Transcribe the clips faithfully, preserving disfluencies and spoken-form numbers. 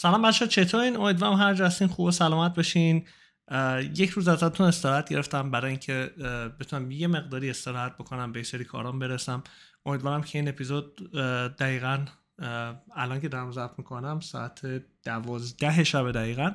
سلام بچه‌ها، چطورین؟ امیدوارم هر جا هستین خوب و سلامت باشین. یک روز ازتون استراحت گرفتم برای اینکه بتونم یه مقداری استراحت بکنم، به سری کارام برسم. امیدوارم که این اپیزود دقیقاً الان که دارم ضبط میکنم ساعت دوازده شب دقیقاً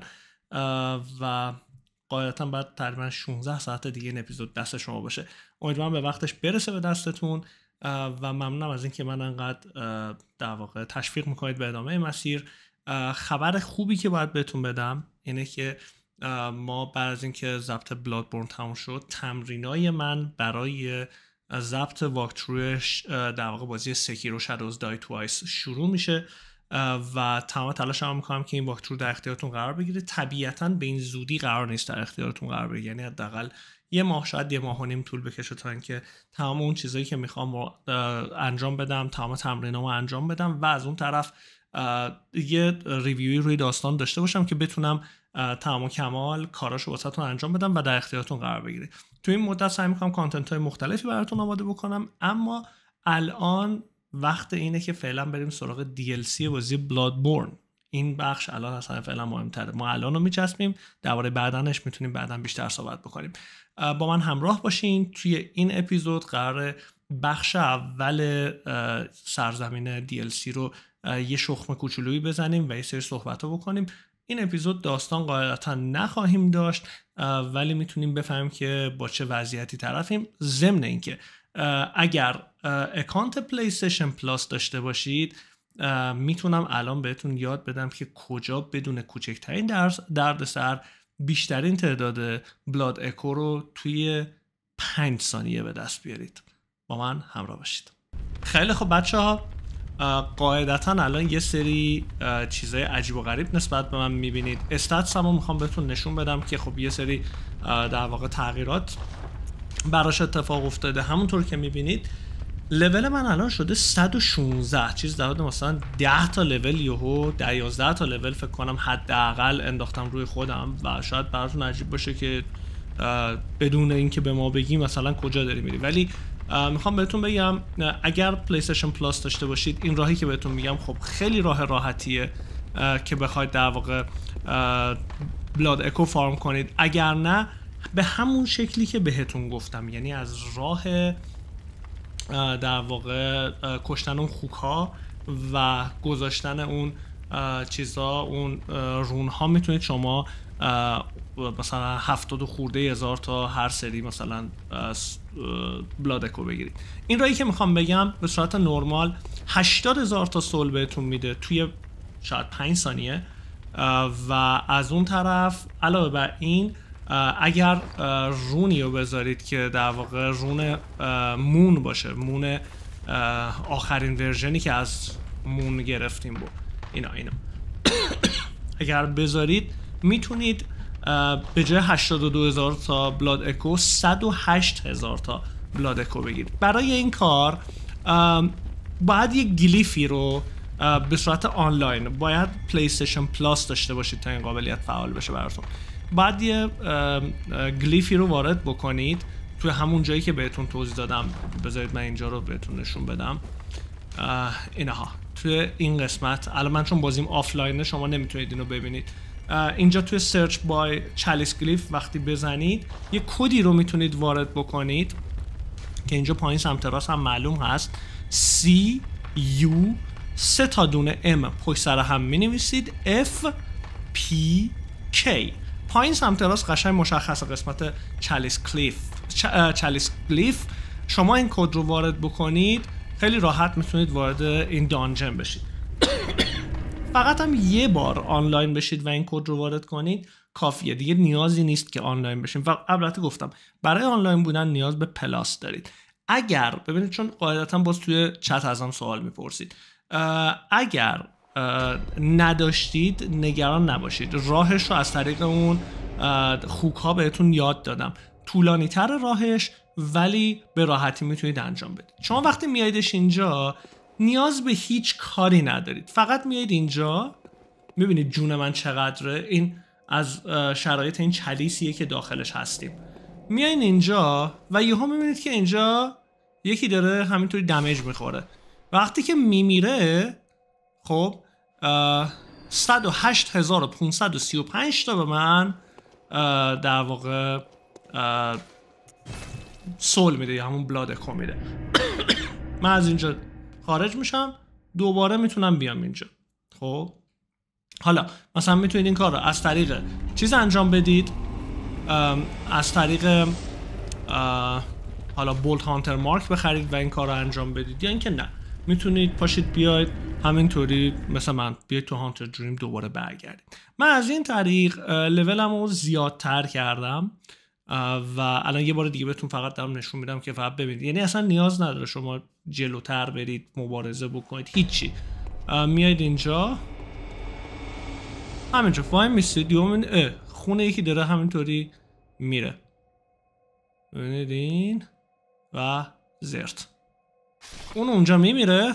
و قاعدتاً بعد تقریباً شانزده ساعت دیگه این اپیزود دست شما باشه. امیدوارم به وقتش برسه به دستتون و ممنونم از اینکه من انقدر در واقع تشویق میکنید به ادامه مسیر. خبر خوبی که باید بهتون بدم اینه که ما بعد از اینکه ضبط بلادبورن تموم شد، تمرینای من برای ضبط واکتروش در واقع بازی سکیرو شادوز دای توایس شروع میشه و تمام تلاشم میکنم که این واکترو در اختیارتون قرار بگیره. طبیعتاً به این زودی قرار نیست در اختیارتون قرار بگیره، یعنی حداقل یه ماه، شاید یه ماه و نیم طول بکشه تا اینکه تمام اون چیزایی که میخوام انجام بدم، تمام تمرینامو انجام بدم و از اون طرف یه ریویوی روی داستان داشته باشم که بتونم تمام و کمال کاراشو واسهتون انجام بدم و در اختیارتون قرار بگیره. تو این مدت سعی میکنم کانتنت های مختلفی براتون آماده بکنم، اما الان وقت اینه که فعلا بریم سراغ دی ال سی بازی بلادبورن. این بخش الان اصلا فعلا مهمتره. ما الان رو میچسبیم، درباره بعدنش میتونیم بعدن بیشتر صحبت بکنیم. با من همراه باشین. توی این اپیزود قرار بخش اول سرزمین دی ال سی رو یه شخم کوچولویی بزنیم و یه سری صحبت‌ها بکنیم. این اپیزود داستان قاعدتا نخواهیم داشت، ولی میتونیم بفهمیم که با چه وضعیتی طرفیم. ضمن اینکه اگر اکانت پلی استیشن پلاس داشته باشید، میتونم الان بهتون یاد بدم که کجا بدون کوچکترین دردسر بیشترین تعداد بلاد اکو رو توی پنج ثانیه به دست بیارید. با من همراه باشید. خیلی خب بچه‌ها، قاعدتا الان یه سری چیزای عجیب و غریب نسبت به من میبینید. استاتس هم میخوام بهتون نشون بدم که خب یه سری در واقع تغییرات براش اتفاق افتاده. همونطور که میبینید لول من الان شده صد و شانزده، چیز در حد مثلا ده تا لول یهو ده یازده تا لول فکر کنم حداقل انداختم روی خودم و شاید براتون عجیب باشه که بدون اینکه به ما بگی مثلا کجا داری میری، ولی میخوام بهتون بگم اگر پلی استیشن پلاس داشته باشید، این راهی که بهتون میگم خب خیلی راه راحتیه که بخواید در واقع بلاد اکو فارم کنید. اگر نه، به همون شکلی که بهتون گفتم، یعنی از راه در واقع کشتن اون خوک‌ها و گذاشتن اون چیزا، اون رون‌ها، میتونید شما مثلا هفتاد خورده هزار تا هر سری مثلا بلاد اکو بگیرید. این رایی که میخوام بگم به صورت نرمال هشتاد هزار تا سول بهتون میده توی شاید پنج ثانیه و از اون طرف علاوه بر این اگر رونی رو بذارید که در واقع رون مون باشه، مون آخرین ورژنی که از مون گرفتیم بود، اینا اینا اگر بذارید میتونید به جای هشتاد و دو هزار تا بلاد اکو صد و هشت هزار تا بلاد اکو بگیرید. برای این کار باید یک گلیفی رو به صورت آنلاین، باید پلی استیشن پلاس داشته باشید تا این قابلیت فعال بشه براتون. باید یه گلیفی رو وارد بکنید توی همون جایی که بهتون توضیح دادم. بذارید من اینجا رو بهتون نشون بدم. اینها توی این قسمت، الان من چون بازیم آفلاینه شما نمیتونید اینو ببینید. اینجا توی سرچ بای چالیس گلیف وقتی بزنید یه کدی رو میتونید وارد بکنید که اینجا پایین سمت راست هم معلوم هست. سی یو سه تا دونه ام پشت سر هم مینویسید اف پی کی. پایین سمت راست قشنگ مشخصه قسمت چالیس کلیف چالیس گلیف. شما این کد رو وارد بکنید خیلی راحت میتونید وارد این دانجن بشید. فقط هم یه بار آنلاین بشید و این کد رو وارد کنید کافیه، دیگه نیازی نیست که آنلاین بشین. و البته گفتم برای آنلاین بودن نیاز به پلاس دارید. اگر ببینید، چون قاعدتا باز توی چت ازم سوال میپرسید، اگر نداشتید نگران نباشید، راهش رو از طریق اون خوک ها بهتون یاد دادم. طولانی تر راهش، ولی به راحتی میتونید انجام بدید. شما وقتی میایدش اینجا نیاز به هیچ کاری ندارید، فقط میایید اینجا. میبینید جون من چقدره؟ این از شرایط این چلیسیه که داخلش هستیم. میایین اینجا و یهو میبینید که اینجا یکی داره همینطوری دمیج میخوره. وقتی که میمیره، خب صد و هشت هزار و پانصد و سی و پنج تا به من در واقع سول میده یا همون بلاد اکو میده. من از اینجا خارج میشم، دوباره میتونم بیام اینجا. خب حالا مثلا میتونید این کار رو از طریق چیز انجام بدید، از طریق حالا بولت هانتر مارک بخرید و این کار رو انجام بدید، یا اینکه نه میتونید پاشید بیاید همینطوری مثل من بیاید تو هانتر دریم دوباره برگردید. من از این طریق لولم رو زیادتر کردم و الان یه بار دیگه بهتون فقط دارم نشون میدم که فقط ببینید، یعنی اصلا نیاز نداره شما جلوتر برید مبارزه بکنید، هیچی. میاید اینجا همینجا وای میستید، دیومین خونه یکی داره همینطوری میره، ببینید این و زرت اون اونجا میمیره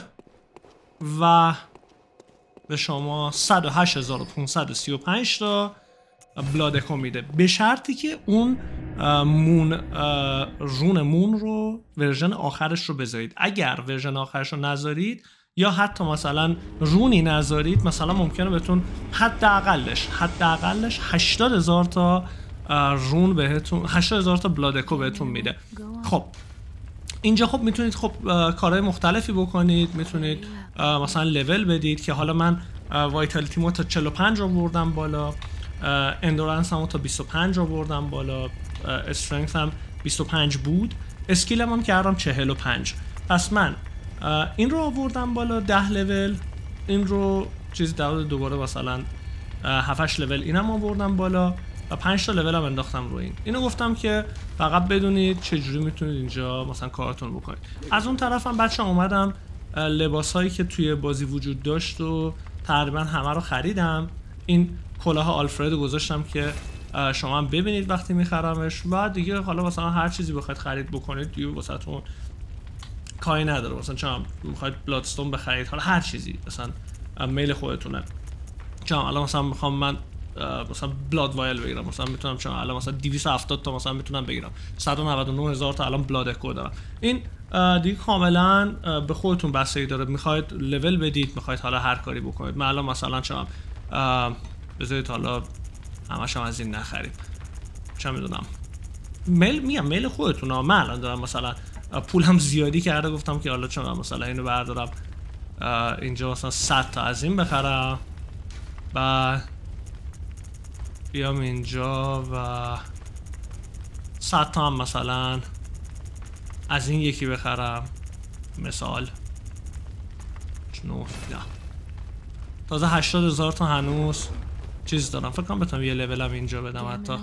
و به شما صد و هشت هزار و پانصد و سی و پنج تا بلاد اکو میده، به شرطی که اون مون رون مون رو ورژن آخرش رو بذارید. اگر ورژن آخرش رو نذارید یا حتی مثلا رونی نذارید، مثلا ممکنه بهتون حداقلش حداقلش هشتاد هزار تا رون بهتون، هشتاد هزار تا بلاد اکو بهتون میده. خب اینجا خب میتونید خب کارهای مختلفی بکنید، میتونید مثلا لول بدید که حالا من وایتالیتی مو تا چهل و پنج آوردم بالا، اندورنس هم تا بیست و پنج آوردم بالا، استرنگث هم بیست و پنج بود، اسکیلم هم کردم چهل و پنج. پس من این رو آوردم بالا ده لول، این رو چیز داود دوباره مثلا هفت هشت لول اینم آوردم بالا و پنج تا لول هم انداختم رو این. اینو گفتم که فقط بدونید چجوری میتونید اینجا مثلا کارتون بکنید. از اون طرف هم بچه اومدم لباس هایی که توی بازی وجود داشت و تقریبا همه رو خریدم. این کلاه آلفرد گذاشتم که شما هم ببینید وقتی میخرمش و دیگه حالا مثلا هر چیزی بخواید خرید بکنید دیگه واسهتون کاری نداره. مثلا چون میخواید بلادستون بخرید، حالا هر چیزی مثلا میل خودتونه. چون الان مثلا میخوام من مثلا بلاد وایل بگیرم، مثلا میتونم چون الان مثلا دویست و هفتاد تا مثلا میتونم بگیرم، صد و نود و نه هزار تا الان بلاد اکو دارم. این دیگه کاملا به خودتون بستگی داره، میخواید لول بدید، میخواید حالا هر کاری بکنید. من الان مثلا چون بذارید حالا همش هم از این نخریم، چه میدونم میل میگم میل خودتونه. من الان دارم مثلا پولم زیادی کرده، گفتم که حالا چون مثلا اینو بردارم اینجا مثلا صد تا از این بخرم و بیام اینجا و صد تا هم مثلا از این یکی بخرم، مثال نه نه تازه هشتاد هزار تا هنوز چیز دارم. فکر کنم بتونم یه لولم اینجا بدم حتی.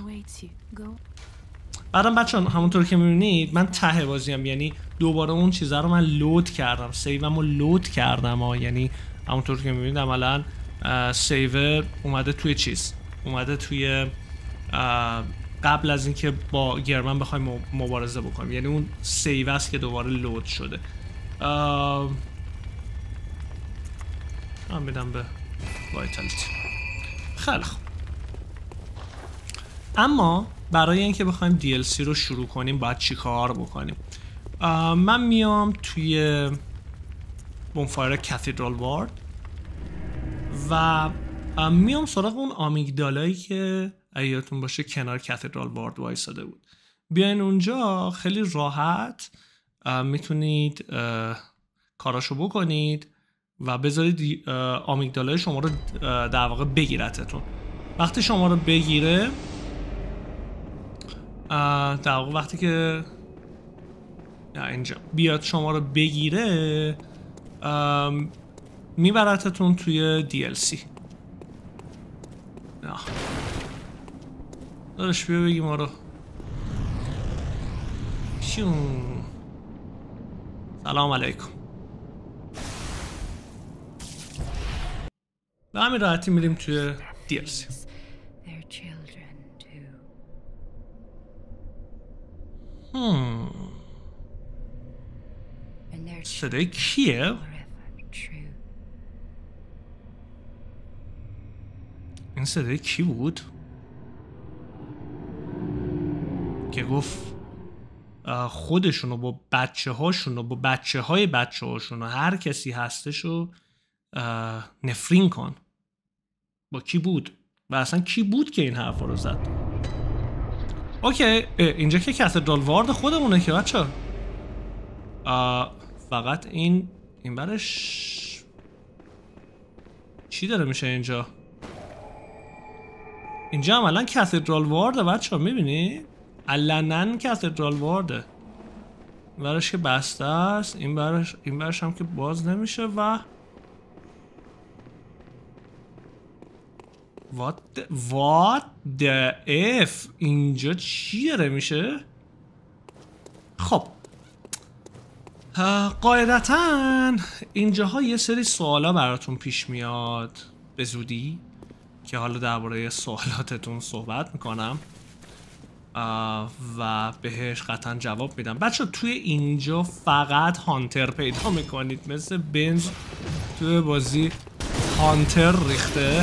بعدم بچه‌ها همونطور که میبینید من ته بازیم، یعنی دوباره اون چیزا رو من لود کردم، سیوم رو لود کردم ها. یعنی همونطور که میبینید عملا سیو اومده توی چیز، اومده توی قبل از اینکه با گرمن بخوایم مبارزه بکنیم، یعنی اون سیو است که دوباره لود شده. من میدم به وایتالیتی. خیلی خوب. اما برای اینکه بخوایم دی ال سی رو شروع کنیم باید چی کار بکنیم؟ من میام توی بونفایر کاتیدرال وارد و میام سراغ اون آمیگدالایی که یادتون باشه کنار کاتیدرال وارد وایساده بود. بیاین اونجا خیلی راحت میتونید کاراشو بکنید و بذارید آمیگدالای شما رو در واقع بگیرتتون. وقتی شما رو بگیره در واقع وقتی که اینجا بیاد شما رو بگیره میبرتتون توی دی ال سی. نه دارش بیا بگی ما رو پیون. سلام علیکم. به همین راحتی میریم توی دی ال سی. هم صدای کیه؟ این صدای کی بود؟ که گفت خودشونو با بچه هاشونو با بچه های بچه هاشونو هر کسی هستشو نفرین کن. با کی بود و اصلا کی بود که این حرف رو زد؟ اوکی اینجا که کاتدرال وارد خودمونه که بچه فقط این این برش چی داره میشه اینجا؟ اینجا عملا کاتدرال وارده بچه ها، میبینی؟ علنن کاتدرال وارده. این برش که بسته است، این برش این برش هم که باز نمیشه و What the, what the F اینجا چی داره میشه؟ خب قاعدتا اینجاها یه سری سوالا براتون پیش میاد به زودی که حالا درباره سوالاتتون صحبت میکنم و بهش قطعا جواب میدم. بچه توی اینجا فقط هانتر پیدا میکنید، مثل بنز توی بازی هانتر ریخته،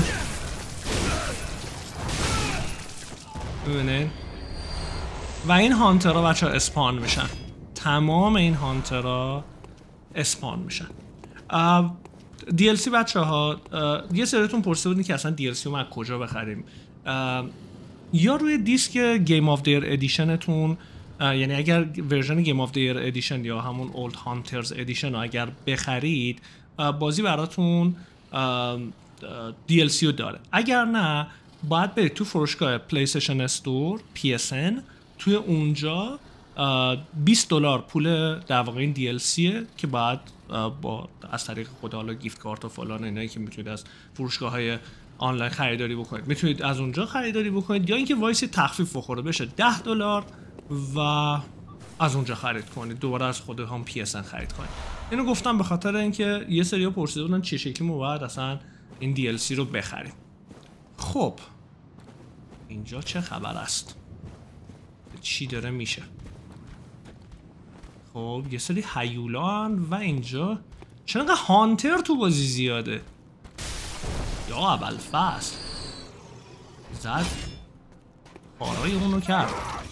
ببینین. و این هانترها بچه ها اسپان میشن، تمام این هانترها اسپان میشن. دی ال سی بچه ها یه سریتون پرسیده بودین که اصلا دی ال سی رو از کجا بخریم. یا روی دیسک گیم آف دیر ادیشنتون، یعنی اگر ورژن گیم آف دیر ادیشن یا همون اولد هانترز ادیشن رو اگر بخرید بازی براتون دی ال سی رو داره. اگر نه باید برید تو فروشگاه پلی استیشن استور پی اس ان، توی اونجا بیست دلار پول در واقع این دی ال سیه که بعد با از طریق خود حالا گیفت کارت و فلان اینایی که میتونید از فروشگاه‌های آنلاین خریداری بکنید، میتونید از اونجا خریداری بکنید، یا اینکه وایسی تخفیف بخوره بشه ده دلار و از اونجا خرید کنید، دوباره از خود هم پی اس ان خرید کنید. اینو گفتم به خاطر اینکه یه سری‌ها پرسیده بودن چه شکلی ما باید اصلا این دی ال سی رو بخریم. خب اینجا چه خبر است؟ چی داره میشه؟ خب یه سری هیولان و اینجا چرا انقدر هانتر تو بازی زیاده؟ یا اول فصل زد کارای اونو کرد.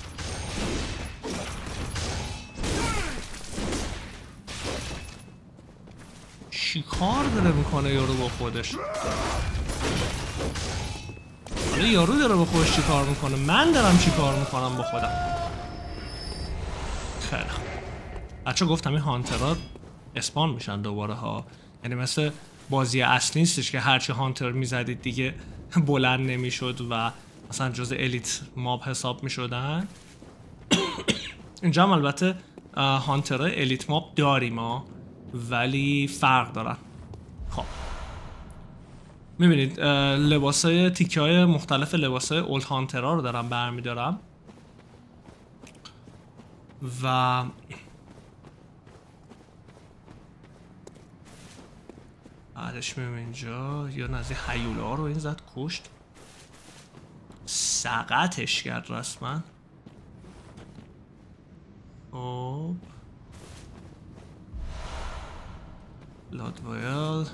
چی کار داره میکنه یارو با خودش؟ حالا یارو داره با خودش چی کار میکنه، من دارم چی کار میکنم با خودم. خیلی خوب بچه گفتم این هانترها اسپان میشن دوباره ها، یعنی مثل بازی اصلی نیستش که هرچی هانتر میزدید دیگه بلند نمیشد و مثلا جز الیت ماب حساب میشدن. اینجا هم البته هانترهای الیت ماب داریم ها، ولی فرق دارن. خب میبینید لباسای تیکه های مختلف لباسای اولد هانترها رو دارم برمیدارم و بعدش میبینیم اینجا یا نزدیک هیوله ها رو این زد کشت، سقطش کرد رسما. خب لادویل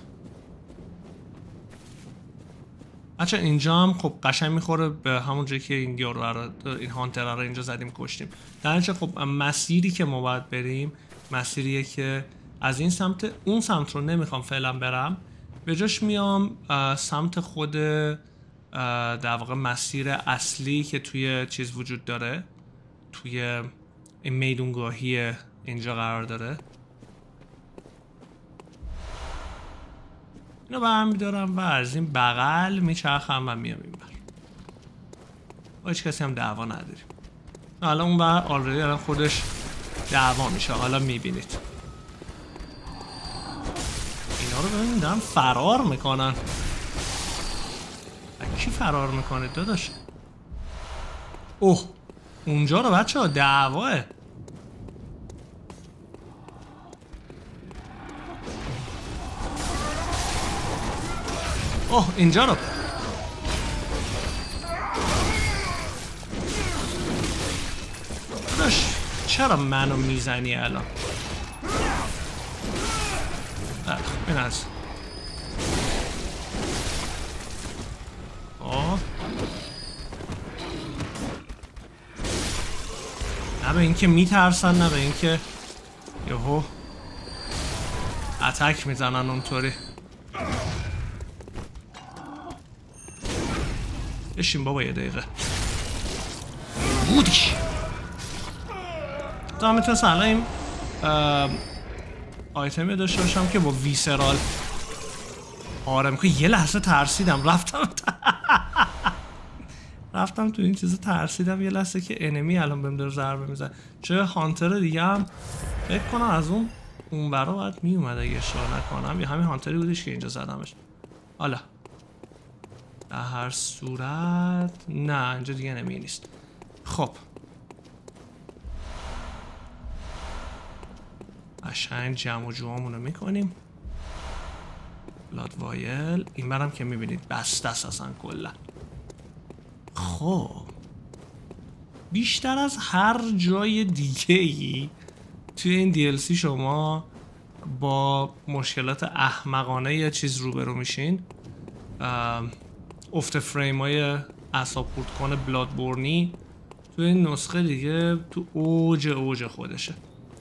بچه اینجا هم خب قشنگ میخوره به همون جایی که این یارو این هانتر رو اینجا زدیم کشتیم. در نتیجه خب مسیری که ما باید بریم مسیریه که از این سمت اون سمت رو نمیخوام فعلا برم، به جاش میام سمت خود در واقع مسیر اصلی که توی چیز وجود داره، توی این میدونگاهی اینجا قرار داره. اینو برمیدارم و از این بغل میچرخم و میام این بر. با هیچ کسی هم دعوا نداریم. حالا اون بر آلردی الان خودش دعوا میشه، حالا میبینید اینا رو ببینید دارن فرار میکنن. کی فرار میکنه داداش؟ اوه اونجا رو بچه ها دعواه. اوه اینجا رو داداش چرا منو میزنی الان؟ این از آه نه به اینکه میترسن نه به اینکه یهو اتک میزنن اونطوری. بشین بابا یه دقیقه بودیش تا میتونست الان این آیتمی داشته باشم که با ویسرال آره میکنه. یه لحظه ترسیدم رفتم رفتم تو این چیزا ترسیدم یه لحظه که انمی الان بهم داره ضربه میزنه. چه هانتر دیگه هم فکر کنم از اون اون برا باید میومد اگه اشتباه نکنم، یا همین هانتری بودش که اینجا زدمش. حالا در هر صورت نه اینجا دیگه انمی نیست. خب قشنگ جمع و جوامونو میکنیم. بلاد وایل این برم که میبینید بسته است اصلا کلا. خب بیشتر از هر جای دیگه ای توی این دی ال سی شما با مشکلات احمقانه یه چیز روبرو میشین. افت فریم های اعصاب خورد کنه بلادبورنی توی این نسخه دیگه تو اوج اوج خودشه.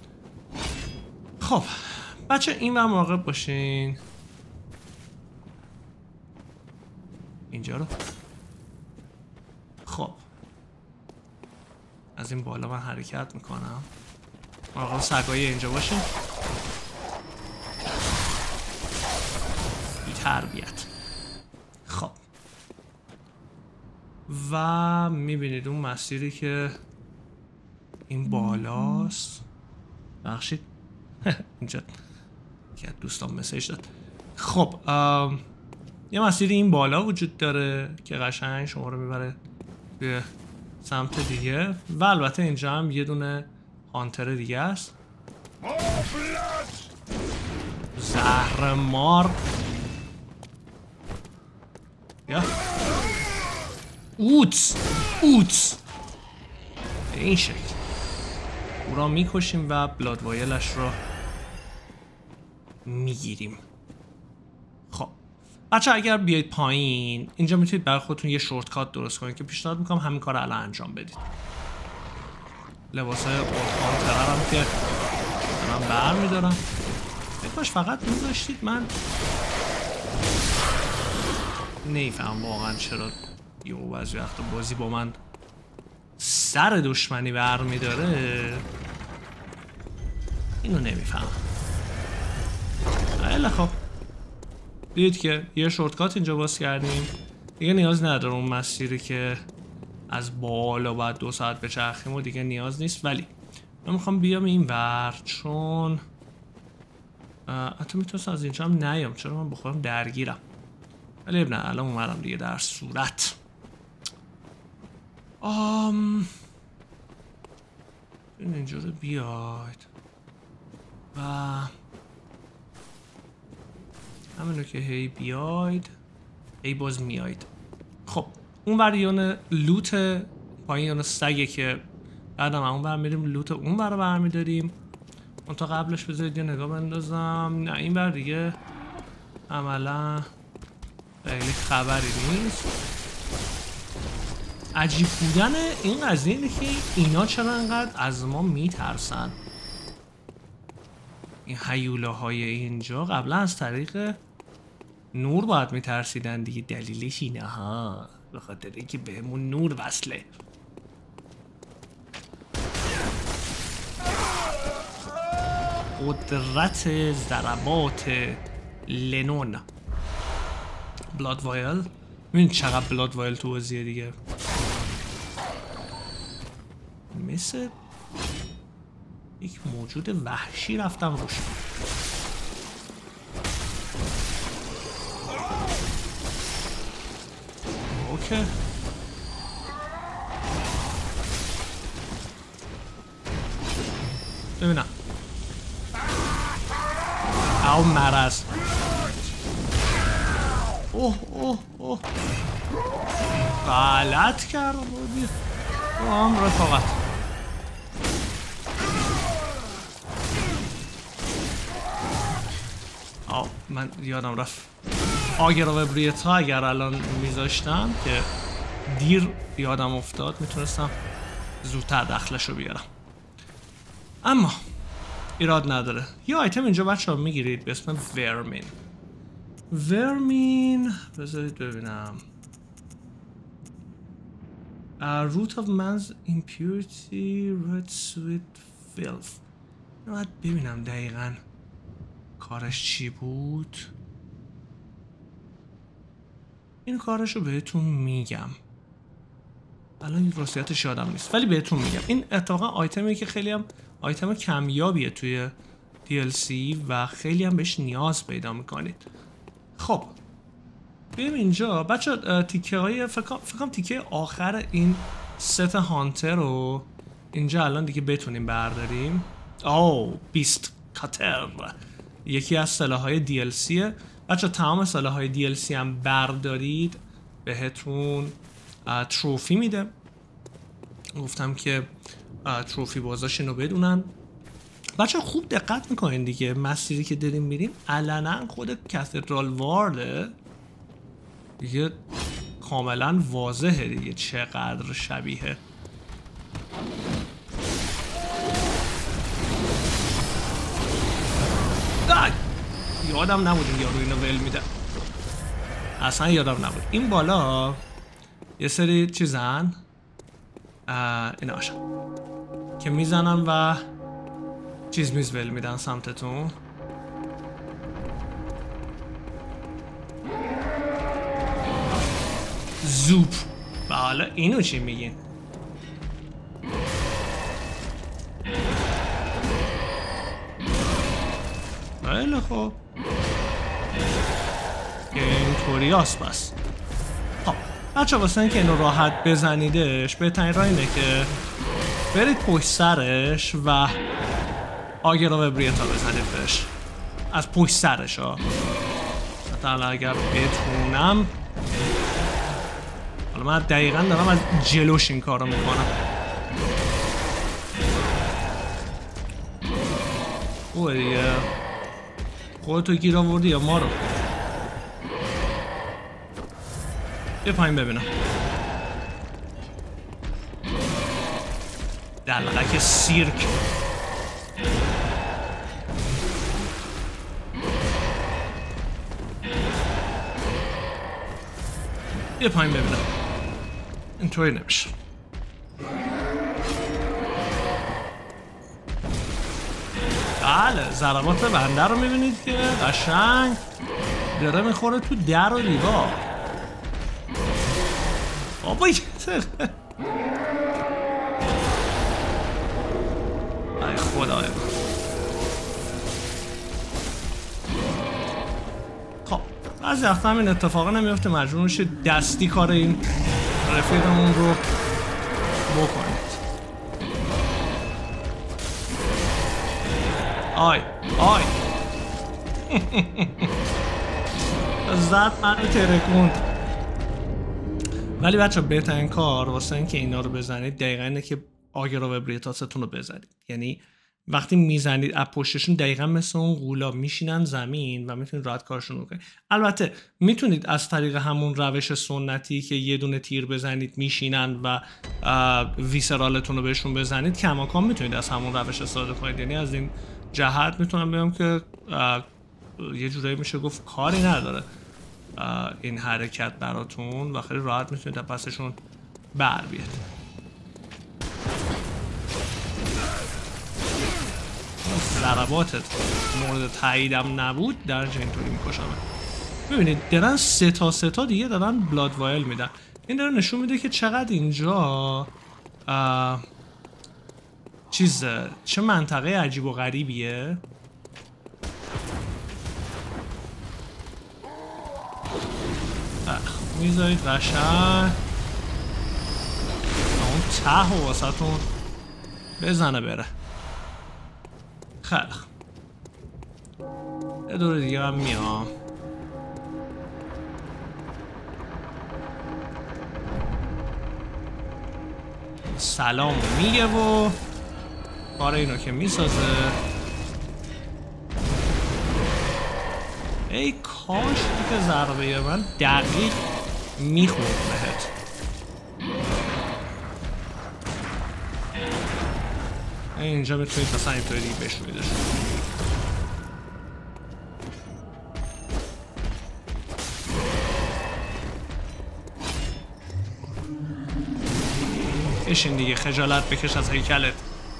خب بچه این بر مراقب باشین. اینجا رو خب از این بالا من حرکت میکنم. مراقب سگای اینجا باشین. بی تربیت. خب و میبینید اون مسیری که این بالاست. بخشید اینجا که دوستان مسیج داد. خب یه مسیری این بالا وجود داره که قشنگ شما رو میبره به سمت دیگه و البته اینجا هم یه دونه هانتر دیگه است. زهر مار یا اوت اوت به این شکل او را میکشیم و بلاد وایلش رو میگیریم. خب بچه اگر بیاید پایین اینجا میتونید برای خودتون یه شورتکات درست کنید که پیشنهاد میکنم همین کار الان انجام بدید. لباسه اولخان تررم که من بر میدارم. بکاش فقط میذاشتید من نیفهم واقعا چرا یه بعضی وقتا بازی با من سر دشمنی بر میداره. اینو نمیفهم. خیلی خب دیدید که یه شورتکات اینجا باز کردیم دیگه. نیاز نداره اون مسیری که از بالا بعد دو ساعت بچرخیم و دیگه نیاز نیست. ولی من میخوام بیام این ور چون حتی میتونستم از اینجا هم نیام چرا من بخورم درگیرم. ولی نه الان اومدم دیگه در صورت آم اینجا رو بیاید و همینو که هی بیاید هی باز میاید. خب اون ور یون لوت پایین یون سگه که بعدم اون ور میریم لوت اون ور برمیداریم. اون تا قبلش بذارید یه نگاه بندازم. نه این ور دیگه عملا خیلی خبری نیست. عجیب بودن این قضیه اینه که اینا چرا انقدر از ما میترسن. این هیولاهای اینجا قبلا از طریق نور باید میترسیدن دیگه. دلیلش اینه ها به خاطر اینکه بهمون نور وصله. قدرت ضربات لنون. بلاد وایل ببین چقدر بلاد وایل تو بازیه دیگه. مثل یک موجود وحشی رفتم روش. اوکی ببینم او مرز. اوه اوه اوه غلط کردم بودی با هم رفاقت. آه من یادم رفت آگر و بریتا اگر الان میذاشتم که دیر یادم افتاد میتونستم زودتر دخلش رو بیارم. اما ایراد نداره. یه آیتم اینجا بچه ها میگیرید به اسم ورمین. ورمین بذارید ببینم uh, root of man's impurity red sweet filth. باید ببینم دقیقا کارش چی بود. این کارش رو بهتون میگم. الان راستیتش یادم نیست ولی بهتون میگم. این اتفاقا آیتمیه که خیلی هم آیتم کمیابیه توی دی ال سی و خیلی هم بهش نیاز پیدا میکنید. خب بیم اینجا بچه تیکه های فکرم تیکه آخر این ست هانتر رو اینجا الان دیگه بتونیم برداریم. او بیست کاتر یکی از سلاح های دی ال سیه. بچه تمام سلاح های دی ال سی هم بردارید بهتون تروفی میده. گفتم که تروفی بازاش اینو بدونن. بچه خوب دقت میکنین دیگه مسیری که داریم میریم علنا خود کاتدرال وارده دیگه کاملا واضحه دیگه چقدر شبیه. یادم نبود این یارو اینو ول میده. اصلا یادم نبود. این بالا یه سری چیزن اینا هاشن که میزنن و چیز میز ول میدن سمتتون. زوپ. و حالا اینو چی میگین؟ خیلی خوب اینطوری هست. بس خب بچه واسه اینکه اینو راحت بزنیدش بهترین راه اینه که برید پشت سرش و آگرا وبریتا بزنید بهش از پشت سرش ها. حتی اگر بتونم حالا من دقیقا دارم از جلوش این کار رو میکنم. اوه دیگه خودتو گیر آوردی یا ما رو؟ یه پایین ببینم. دلغک سیرک. یه پایین ببینم. اینطوری نمیشه. بله ضربات بنده رو میبینید که قشنگ داره میخوره تو در و دیوار. بابا ای خدای من. خب بعضی وقتا هم این اتفاقا نمیفته مجبور میشه دستی کار این رفیقمون رو بکنید. آی آی زد منو ترکوند. ولی بچه بهترین کار واسه این که اینا رو بزنید دقیقا اینه که آگرا وبریتاستون رو بزنید. یعنی وقتی میزنید از پشتشون دقیقا مثل اون غولا میشینن زمین و میتونید راحت کارشون رو کنید. البته میتونید از طریق همون روش سنتی که یه دونه تیر بزنید میشینن و ویسرالتون رو بهشون بزنید کماکان میتونید از همون روش استفاده کنید. یعنی از این جهت میتونم بگم که یه جورایی میشه گفت کاری نداره این حرکت براتون و خیلی راحت میتونید از پسشون بر بیاد. ضرباتت مورد تاییدم نبود درجه اینطوری میکشم. ببینید دارن سه تا سه تا دیگه دارن بلاد وایل میدن. این داره نشون میده که چقدر اینجا چیز چه منطقه عجیب و غریبیه. میذارید قشنگ اون ته و واسهتون بزنه بره. خیلی یه دور دیگه هم میام. سلام میگه و کار اینو که میسازه. ای کاش که ضربه من دقیق میخورد بهت. اینجا میتونید مثلا اینطوری دیگه بشویدش. بشین دیگه، خجالت بکش از هیکلت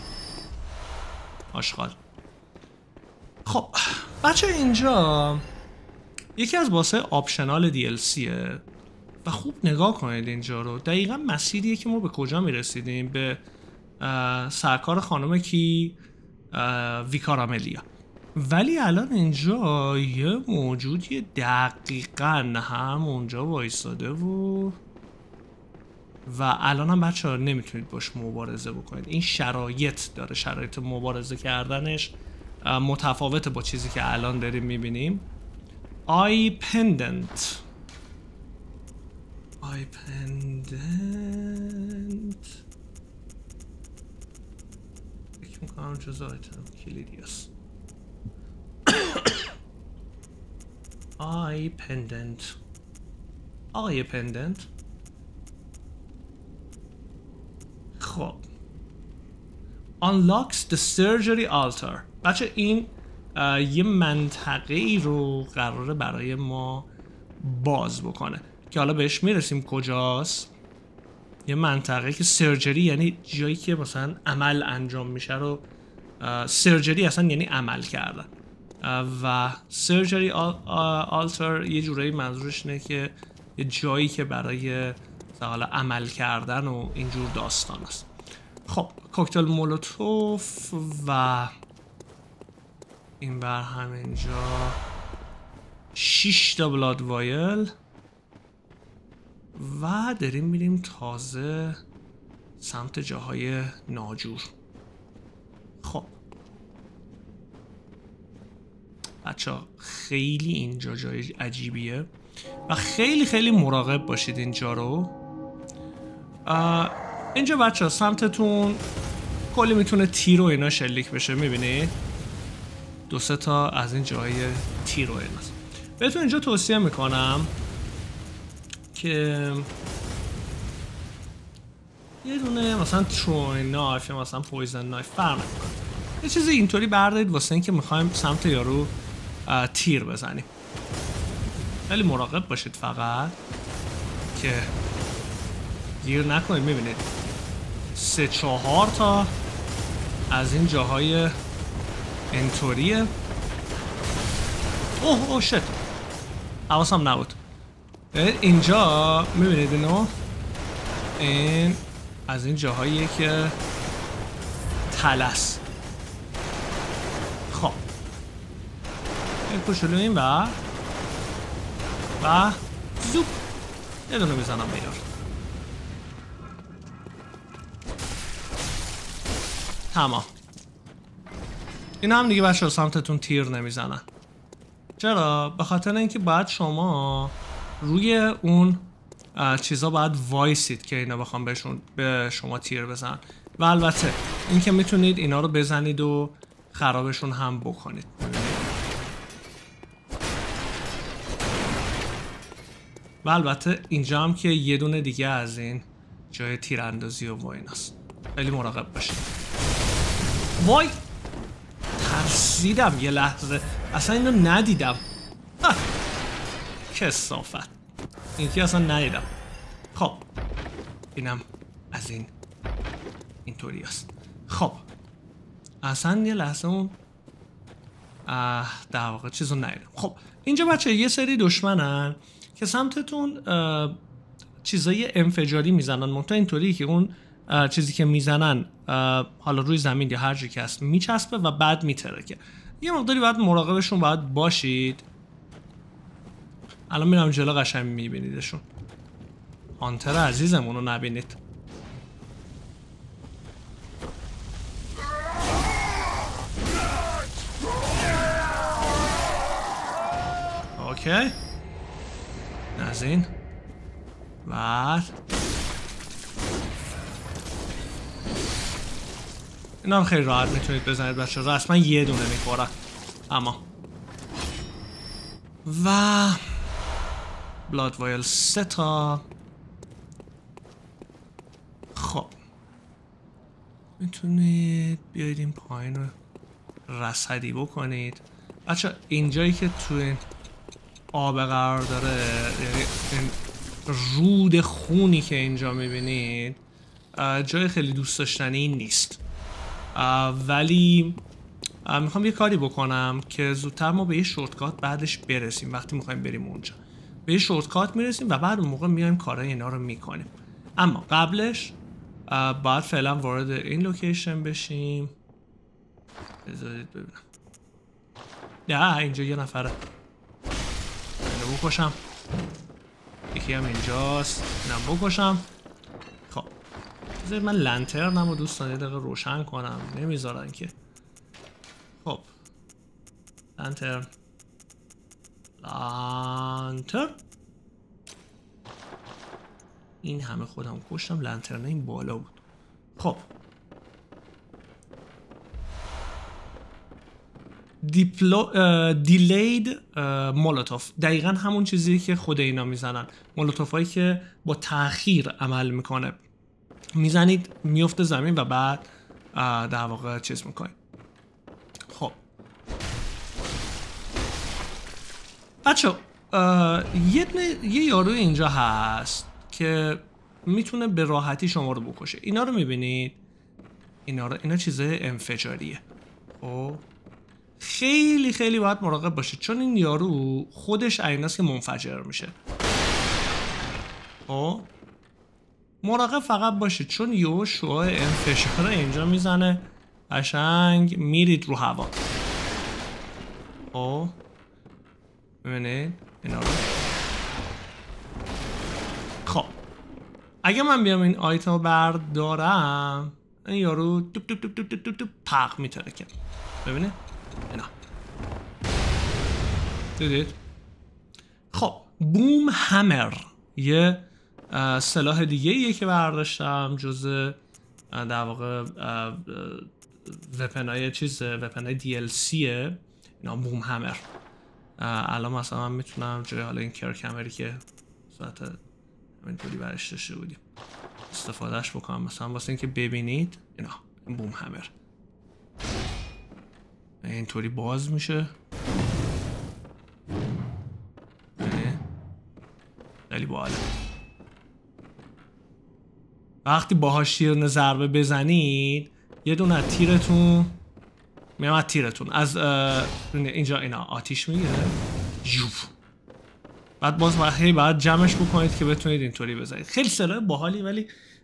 آشغال. خب بچه اینجا یکی از باسه آپشنال دی ال سیه و خوب نگاه کنید اینجا رو. دقیقا مسیریه که ما به کجا میرسیدیم، به سرکار خانم کی ویکاراملیا. ولی الان اینجا یه موجودی دقیقا همونجا وایساده و و الان هم بچه ها نمیتونید باش مبارزه بکنید. این شرایط داره، شرایط مبارزه کردنش متفاوته با چیزی که الان داریم میبینیم. آی پندنت آی پندنت فکر میکنم جز آیتم کلیدی است. آی پندنت آی پندنت خب Unlocks the surgery altar. بچه این یه منطقه ای رو قراره برای ما باز بکنه که حالا بهش میرسیم کجاست. یه منطقه که سرجری یعنی جایی که مثلا عمل انجام میشه رو سرجری اصلا یعنی عمل کردن و سرجری آلتر یه جورایی منظورش اینه که یه جایی که برای حالا عمل کردن و اینجور داستان است. خب کوکتل مولوتوف و این بر همینجا شش تا بلاد وایل و داریم میریم تازه سمت جاهای ناجور. خب بچه ها خیلی اینجا جای عجیبیه و خیلی خیلی مراقب باشید اینجا رو. اینجا بچه ها سمتتون کلی میتونه تیر و اینا شلیک بشه، میبینید دو سه تا از این جای تیر و ایناست. بهتون اینجا توصیه میکنم که یه دونه مثلا تروین نایف یا مثلا پویزن نایف فرق میکنه، یه چیزی اینطوری بردارید واسه این که میخوایم سمت یارو تیر بزنیم. خیلی مراقب باشید فقط که گیر نکنید. میبینید سه چهار تا از این جاهای اینطوریه. اوه اوه شت حواسم نبود. اینجا میبینید اینو، این از این جاهاییه که تلس. خب این کوچولو این و و زوب یه دونه میزنم بیار. تمام. این هم دیگه بچه سمتتون تیر نمیزنن. چرا؟ به خاطر اینکه باید شما روی اون چیزا باید وایسید که اینا بخوام بهشون به شما تیر بزنن و البته اینکه میتونید اینا رو بزنید و خرابشون هم بکنید. و البته اینجا هم که یه دونه دیگه از این جای تیراندازی و وایناست. خیلی مراقب باشید. وای ترسیدم یه لحظه، اصلا اینو ندیدم. کثافت، این که اصلا ندیدم. خب اینم از این اینطوری است. خب اصلا یه لحظه اون در واقع چیزو ندیدم. خب اینجا بچه یه سری دشمنن که سمتتون چیزای انفجاری میزنن، منتها اینطوری که اون چیزی که میزنن حالا روی زمین یا هر جایی که هست میچسبه و بعد میترکه. یه مقداری باید مراقبشون باید باشید. الان میرم جلو قشنگ میبینیدشون. هانتر عزیزمون رو نبینید. اوکی نزین بعد اینا هم خیلی راحت میتونید بزنید بچه. رسما یه دونه میخورن اما و بلاد وایل سه تا. خب میتونید بیاید این پایین رو رصدی بکنید بچه. اینجایی که تو این آب قرار داره، یعنی این رود خونی که اینجا میبینید جای خیلی دوست داشتنی نیست، ولی میخوام یه کاری بکنم که زودتر ما به یه شورتکات بعدش برسیم. وقتی میخوایم بریم اونجا به یه شورتکات میرسیم و بعد اون موقع میایم کارهای اینا رو میکنیم. اما قبلش باید فعلا وارد این لوکیشن بشیم. بذارید ببینم. نه اینجا یه نفره، اینو بکشم. یکی هم اینجاست، اینم بکشم. خب بذارید من لنترنم رو دوستان یه دقیقه روشن کنم، نمیذارن که. خب لنترن لنترن این همه خودم کشتم، لنترن این بالا بود. خب دیلید مولوتوف دقیقا همون چیزی که خود اینا میزنن، مولوتوف هایی که با تأخیر عمل میکنه، میزنید میفته زمین و بعد در واقع چیز میکنید. خب بچه یه یه یارو اینجا هست که میتونه به راحتی شما رو بکشه. اینا رو میبینید؟ اینا رو اینا چیزای انفجاریه. خب خیلی خیلی باید مراقب باشید چون این یارو خودش ایناست که منفجر میشه. خب مراقب فقط باشید چون یو شعاع انفجار اینجا میزنه، قشنگ میرید رو هوا. خب ببینید اینا رو. خب اگه من بیام این آیتم رو بردارم، این یارو دوب دوب دوب دوب دوب دوب پق میتره که ببینید اینا دیدید. خب بوم همر یه سلاح دیگه ایه که برداشتم، جزء در واقع وپنای چیز وپنای دی ال سیه اینا. بوم همر الان مثلا من میتونم جای حالا این کرک همری که صورت همینطوری برش داشته بودیم استفادهش بکنم، مثلا واسه اینکه ببینید اینا این بوم همر اینطوری باز میشه. خیلی باحاله. وقتی باهاش تیرن ضربه بزنید یه دونه از تیرتون میام از تیرتون از اینجا اینا آتیش میگیره یوب. بعد باز هی باید جمعش بکنید که بتونید اینطوری بزنید. خیلی سلاح باحالی، ولی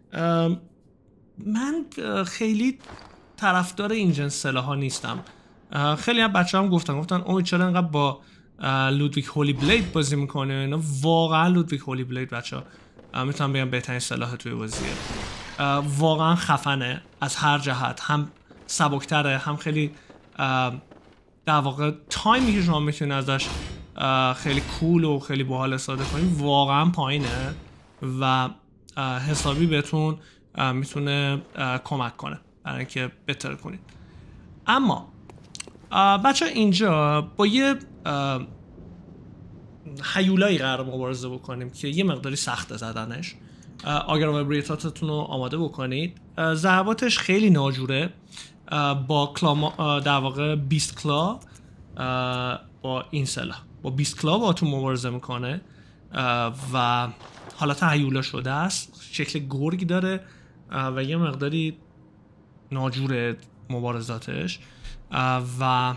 من خیلی طرفدار این جنس سلاح ها نیستم. خیلی هم بچه هم گفتن گفتن امید چرا انقدر با لودویک هولی بلید بازی میکنه؟ اینا واقعا لودویک هولی بلید بچه ها میتونم بگم بهترین سلاح توی بازیه. واقعا خفنه از هر جهت، هم سبکتره هم خیلی در واقع تایمی که شما میتونید ازش خیلی کول و خیلی باحال استفاده کنید واقعا پایینه و حسابی بهتون میتونه کمک کنه برای اینکه بهتر کنید. اما بچه اینجا با یه هیولایی قرار مبارزه بکنیم که یه مقداری سخته زدنش. اگر ویبریتاتتون رو آماده بکنید. ضرباتش خیلی ناجوره، با کلا در واقع بیست کلا با این سلاح با بیست کلا با تو مبارزه میکنه و حالت هیولا شده است، شکل گرگ داره و یه مقداری ناجوره مبارزاتش و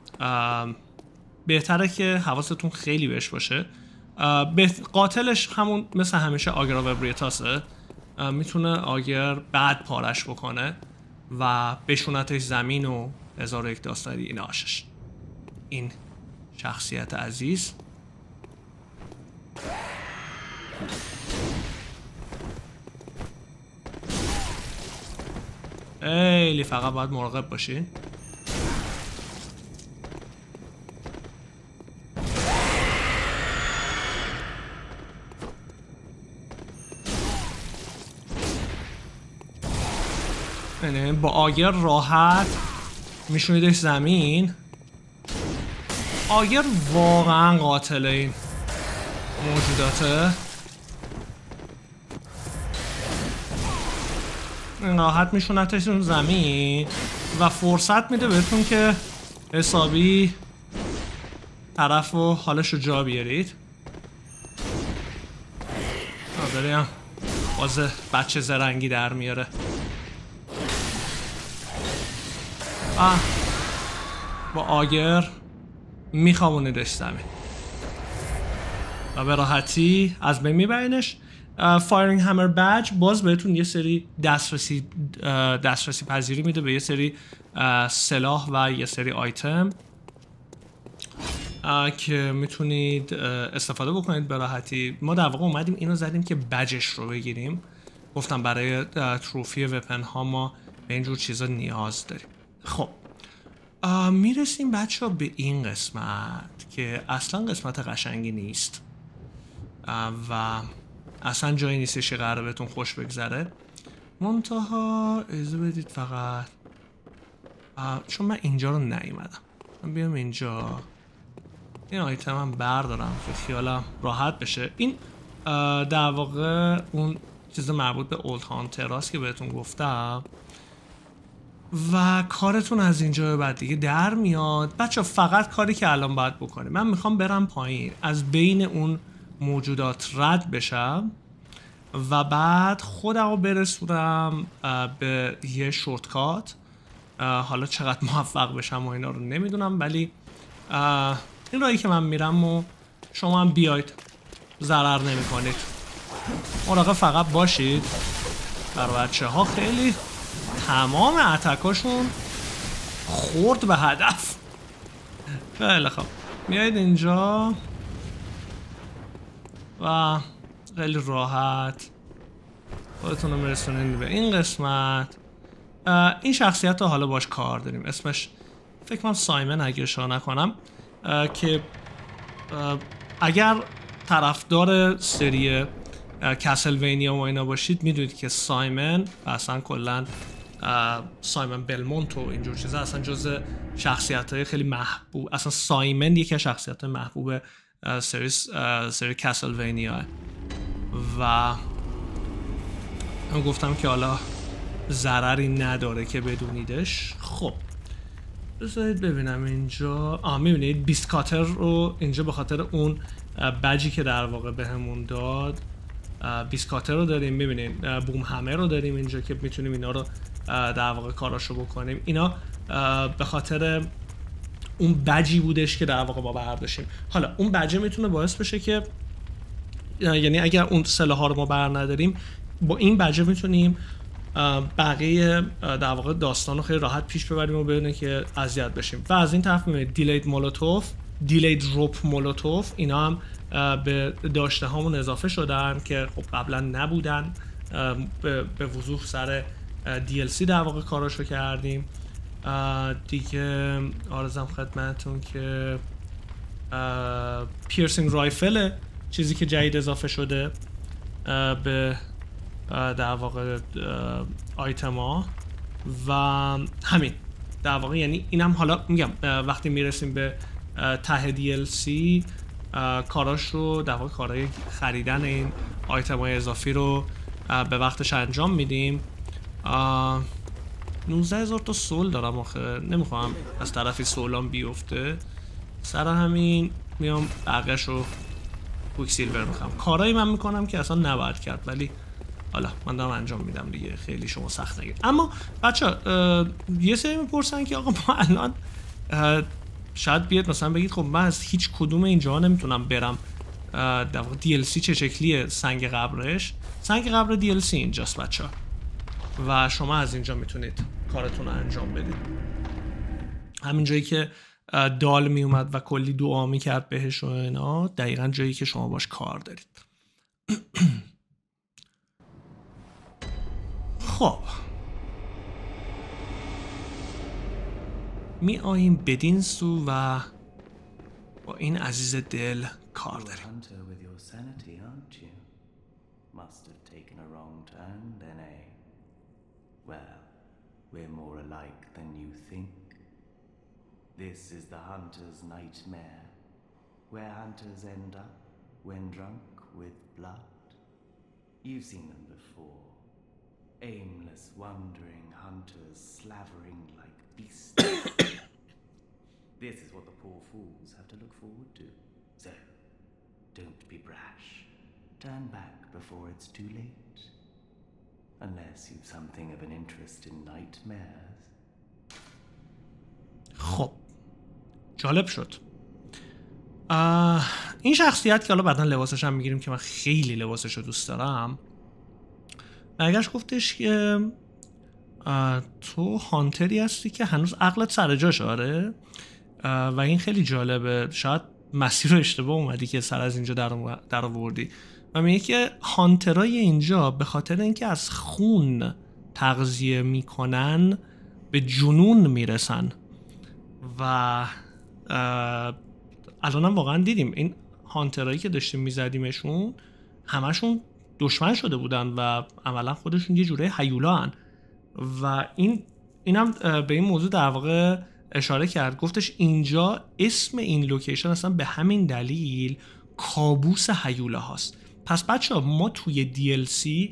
بهتره که حواستون خیلی بهش باشه. قاتلش همون مثل همیشه آگر ویبریتاسه، میتونه آگر بعد پارش بکنه و بشونتش زمین و هزار و یک داستانی این آشش. این شخصیت عزیز خیلی فقط باید مراقب باشین. یعنی با آگر راحت میشونیدش زمین. آگر واقعا قاتل این موجوداته، راحت میشونتش زمین و فرصت میده بهتون که حسابی طرف و حالش رو جا بیارید. داریم باز بچه زرنگی در میاره. آه با آگر میخوابونیدش زمین و به راحتی از بین میبرینش. فایرینگ همر بج باز بهتون یه سری دسترسی دسترسی پذیری میده به یه سری سلاح و یه سری آیتم که میتونید استفاده بکنید به راحتی. ما در واقع اومدیم اینو زدیم که بجش رو بگیریم. گفتم برای تروفی وپن ها ما به اینجور چیزا نیاز داریم. خب میرسیم بچه ها به این قسمت که اصلا قسمت قشنگی نیست و اصلا جایی نیستش که قراره بهتون خوش بگذره. منتها اجازه بدید فقط چون من اینجا رو نیومدم، من بیام اینجا این آیتم هم بردارم که خیالم راحت بشه. این در واقع اون چیز مربوط به اولد هانتراست که بهتون گفتم و کارتون از اینجا به بعد دیگه در میاد. بچه فقط کاری که الان باید بکنه، من میخوام برم پایین از بین اون موجودات رد بشم و بعد خودم رو برسونم به یه شورتکات. حالا چقدر موفق بشم و اینا رو نمیدونم، ولی این راهی که من میرم و شما هم بیاید، ضرر نمی کنید. مراقب فقط باشید. برای بچه ها خیلی تمام اتکاشون خورد به هدف. خیلی خب میایید اینجا و خیلی راحت خودتون رو میرسونید به این قسمت. این شخصیت رو حالا باش کار داریم، اسمش فکر کنم سایمن اگه اشتباه نکنم، که اگر طرفدار سری کاسلوینیا و اینا باشید میدونید که سایمن و اصلا کلا سایمن بلمونت و اینجور چیزا اصلا جز شخصیت های خیلی محبوب، اصلا سایمن یکی از شخصیت های محبوب سری سری کاسلوینیا و من گفتم که حالا ضرری نداره که بدونیدش. خب بذارید ببینم اینجا آه میبینید بیست کاتر رو اینجا به خاطر اون بجی که در واقع بهمون داد بیست کاتر رو داریم. میبینید بوم همه رو داریم اینجا که میتونیم اینا رو در واقع کاراشو بکنیم. اینا به خاطر اون بجی بودش که در واقع ما برداشتیم. حالا اون بجه میتونه باعث بشه که یعنی اگر اون سلاح ها رو ما بر نداریم با این بجه میتونیم بقیه در واقع داستان رو خیلی راحت پیش ببریم و بدونه که اذیت بشیم. و از این طرف میبینید دیلید مولوتوف، دیلید دروپ مولوتوف، اینا هم به داشته هامون اضافه شدن که خب قبلا نبودن. به وضوح سر دی ال سی در واقع کاراشو کردیم دیگه. آرزم خدمتتون که پیرسینگ رایفل چیزی که جدید اضافه شده به در واقع آیتما و همین در واقع، یعنی اینم حالا میگم وقتی میرسیم به ته دی ال سی کاراش رو در واقع کارهای خریدن این آیتمای اضافی رو به وقتش انجام میدیم. نوزده هزار تا سول دارم آخه، نمیخوام از طرفی سولام بیفته، سر همین میام بقیش رو کویک سیلور میخوام. کارایی من میکنم که اصلا نباید کرد ولی حالا من دارم انجام میدم دیگه، خیلی شما سخت نگیرید. اما بچه یه سری میپرسن که آقا ما الان شاید بیاد مثلا بگید خب من از هیچ کدوم اینجا نمیتونم برم در واقع دی ال سی چه شکلیه سنگ قبرش. سنگ قبر دی ال سی اینجاست بچه ها و شما از اینجا میتونید کارتون رو انجام بدید. همین جایی که دال می اومد و کلی دعا میکرد بهش و اینا، دقیقا جایی که شما باش کار دارید. خب می آییم بدین سو و با این عزیز دل کار داریم. We're more alike than you think. This is the hunter's nightmare, where hunters end up when drunk with blood. You've seen them before. Aimless, wandering hunters slavering like beasts. This is what the poor fools have to look forward to. So, don't be brash. Turn back before it's too late. Unless you've something of an interest in nightmares. خب جالب شد. این شخصیت که حالا بعدا لباسش هم میگیریم که من خیلی لباسش رو دوست دارم، برگشت گفتش که تو هانتری هستی که هنوز عقلت سر جاش. آره و این خیلی جالبه، شاید مسیر رو اشتباه اومدی که سر از اینجا در آوردی. و میگه که هانترای اینجا به خاطر اینکه از خون تغذیه میکنن به جنون میرسن و الانم واقعا دیدیم این هانترایی که داشتیم میزدیمشون همشون دشمن شده بودن و عملا خودشون یه جوره هیولا هن. و این اینم به این موضوع در واقع اشاره کرد، گفتش اینجا اسم این لوکیشن اصلا به همین دلیل کابوس هیولا هاست. پس بچه ها ما توی دی ال سی